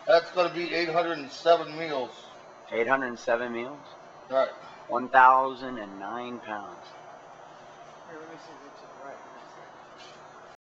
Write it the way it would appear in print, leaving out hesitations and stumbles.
That's going to be 807 meals. 807 meals? Right. 1,009 pounds. Here, let me see.